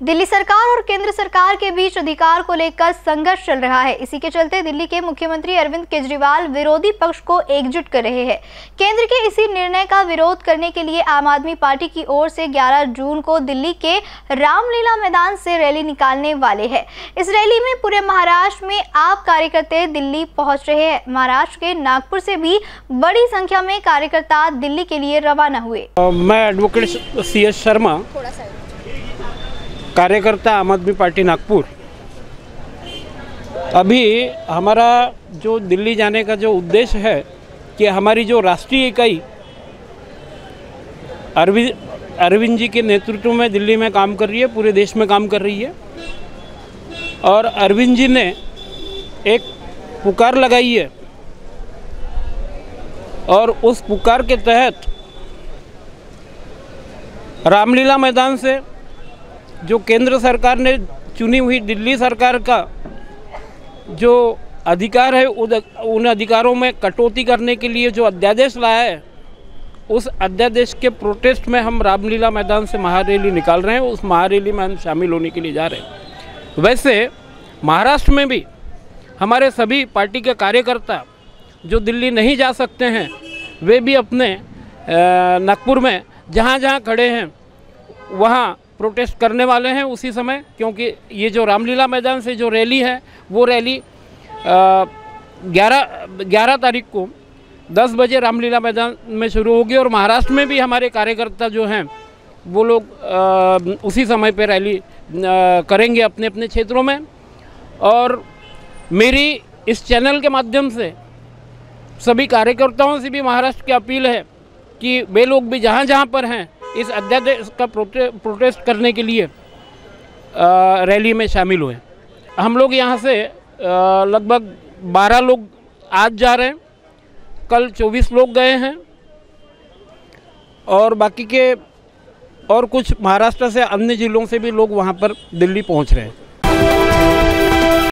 दिल्ली सरकार और केंद्र सरकार के बीच अधिकार को लेकर संघर्ष चल रहा है। इसी के चलते दिल्ली के मुख्यमंत्री अरविंद केजरीवाल विरोधी पक्ष को एकजुट कर रहे हैं। केंद्र के इसी निर्णय का विरोध करने के लिए आम आदमी पार्टी की ओर से 11 जून को दिल्ली के रामलीला मैदान से रैली निकालने वाले हैं। इस रैली में पूरे महाराष्ट्र में आप कार्यकर्ता दिल्ली पहुंच रहे हैं। महाराष्ट्र के नागपुर से भी बड़ी संख्या में कार्यकर्ता दिल्ली के लिए रवाना हुए। मैं एडवोकेट CS शर्मा, कार्यकर्ता आम आदमी पार्टी नागपुर। अभी हमारा जो दिल्ली जाने का जो उद्देश्य है कि हमारी जो राष्ट्रीय इकाई अरविंद जी के नेतृत्व में दिल्ली में काम कर रही है, पूरे देश में काम कर रही है। और अरविंद जी ने एक पुकार लगाई है और उस पुकार के तहत रामलीला मैदान से जो केंद्र सरकार ने चुनी हुई दिल्ली सरकार का जो अधिकार है, उन अधिकारों में कटौती करने के लिए जो अध्यादेश लाया है, उस अध्यादेश के प्रोटेस्ट में हम रामलीला मैदान से महारैली निकाल रहे हैं। उस महारैली में हम शामिल होने के लिए जा रहे हैं। वैसे महाराष्ट्र में भी हमारे सभी पार्टी के कार्यकर्ता जो दिल्ली नहीं जा सकते हैं, वे भी अपने नागपुर में जहाँ जहाँ खड़े हैं वहाँ प्रोटेस्ट करने वाले हैं उसी समय, क्योंकि ये जो रामलीला मैदान से जो रैली है वो रैली 11 तारीख को 10 बजे रामलीला मैदान में शुरू होगी। और महाराष्ट्र में भी हमारे कार्यकर्ता जो हैं वो लोग उसी समय पे रैली करेंगे अपने अपने क्षेत्रों में। और मेरी इस चैनल के माध्यम से सभी कार्यकर्ताओं से भी महाराष्ट्र की अपील है कि वे लोग भी जहाँ जहाँ पर हैं इस अध्यादेश का प्रोटेस्ट करने के लिए रैली में शामिल हुए। हम लोग यहाँ से लगभग 12 लोग आज जा रहे हैं, कल 24 लोग गए हैं और बाकी के और कुछ महाराष्ट्र से अन्य जिलों से भी लोग वहाँ पर दिल्ली पहुँच रहे हैं।